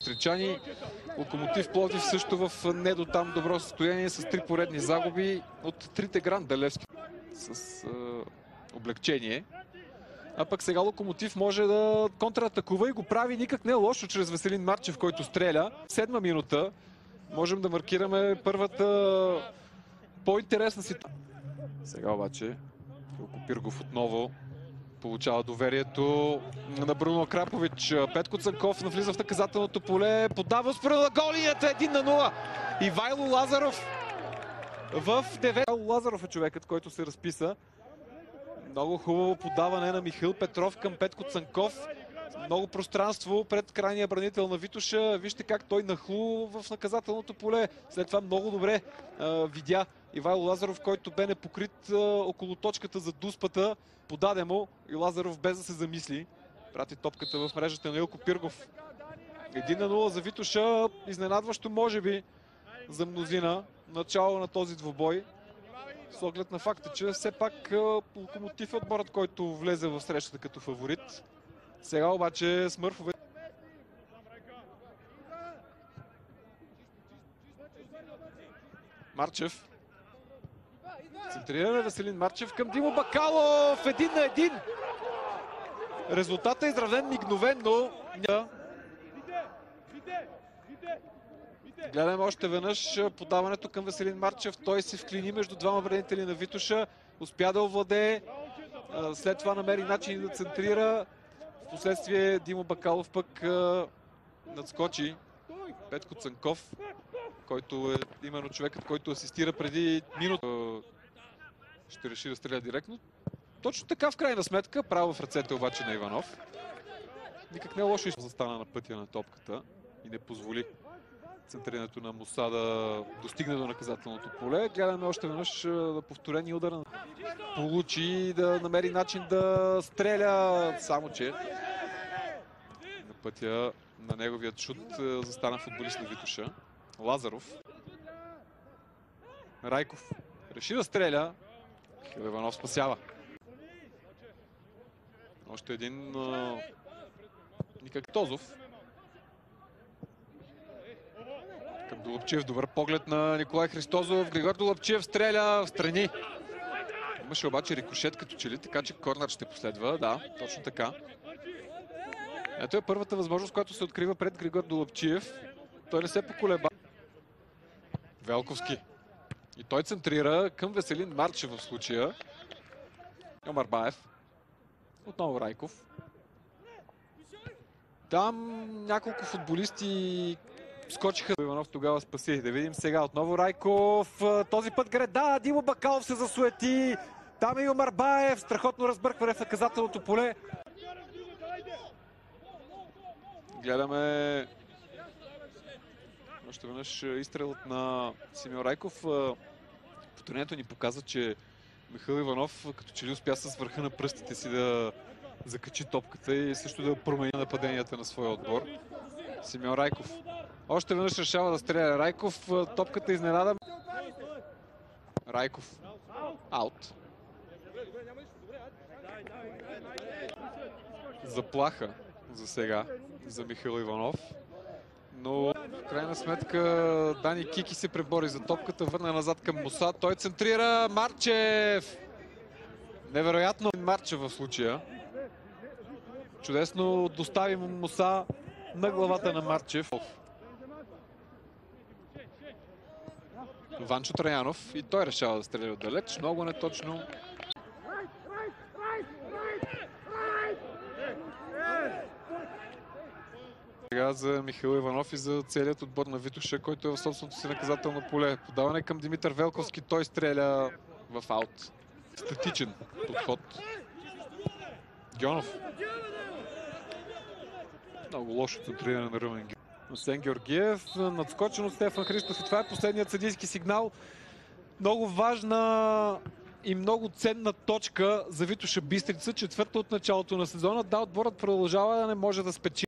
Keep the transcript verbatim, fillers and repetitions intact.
бистричани. Локомотив Пловдив също в не до там добро състояние с три поредни загуби от трите Гранд Левски с е, облегчение. А пък сега Локомотив може да контратакува и го прави никак не лошо чрез Веселин Марчев, който стреля. Седма минута. Можем да маркираме първата по-интересна ситуация. Сега обаче Илко Пиргов отново получава доверието на Бруно Акрапович. Петко Цанков навлиза в наказателното поле. Подава според на гол линията един на нула. Ивайло Лазаров в девет. Ивайло Лазаров е човекът, който се разписа. Много хубаво подаване на Михаил Петров към Петко Цанков. Много пространство пред крайния бранител на Витоша. Вижте как той нахлу в наказателното поле. След това много добре а, видя Ивайло Лазаров, който бе непокрит а, около точката за дуспата. Подаде му и Лазаров без да се замисли прати топката в мрежата на Илко Пиргов. един на нула за Витоша. Изненадващо може би за мнозина начало на този двубой. С оглед на факта, че все пак Локомотив е отборът, който влезе в срещата като фаворит. Сега обаче Смърфове. Марчев. Центриране Веселин Марчев към Димо Бакалов. Един на един. Резултатът е изравнен мигновено. Гледаме още веднъж подаването към Веселин Марчев. Той се вклини между двама бранители на Витоша. Успя да овладее. След това намери начин да центрира. Впоследствие Димо Бакалов пък надскочи Петко Цанков, който е именно човекът, който асистира преди минута. Ще реши да стреля директно. Точно така в крайна сметка. Право в ръцете обаче на Иванов. Никак не е лошо застана на пътя на топката и не позволи центрирането на Муса да достигне до наказателното поле. Гледаме още веднъж да повторени удар. Получи да намери начин да стреля, само че на пътя на неговият шут застана футболист на Витоша. Лазаров. Райков реши да стреля. Иванов спасява. Още един никак Тозов. Към Долъпчиев. Добър поглед на Николай Христозов. Григор Долъпчиев стреля в страни. Имаше обаче рикошет като че ли, така че корнер ще последва. Да, точно така. Ето е първата възможност, която се открива пред Григор Долъпчиев. Той не се поколеба. Велковски. И той центрира към Веселин Марчев в случая. Омар Баев. Отново Райков. Там няколко футболисти скочиха. Иванов тогава спаси. Да видим сега отново Райков. Този път греда. Димо Бакалов се засуети. Там е и Омар Баев. Страхотно разбъркване в наказателното поле. Гледаме още веднъж изстрелът на Симеон Райков. Повторението ни показва, че Михаил Иванов като че ли успя с върха на пръстите си да закачи топката и също да промени нападенията на своя отбор. Симеон Райков. Още веднъж решава да стреля Райков. Топката изненада. Райков. Аут. Заплаха за сега за Михаил Иванов. Но в крайна сметка Дани Кики се пребори за топката. Върна назад към Муса. Той центрира. Марчев. Невероятно Марчев в случая. Чудесно достави Муса на главата на Марчев. Ванчо Траянов и той решава да стреля отдалеч. Много неточно. Сега за Михаил Иванов и за целият отбор на Витоша, който е в собственото си наказателно поле. Подаване към Димитър Велковски. Той стреля в аут. Статичен подход. Гьонов. Много лошо центриране на Румен Георгиев. Осен Георгиев, надскочен от Стефан Христов и това е последният съдийски сигнал. Много важна и много ценна точка за Витоша Бистрица. Четвърта от началото на сезона. Да, отборът продължава да не може да спечели.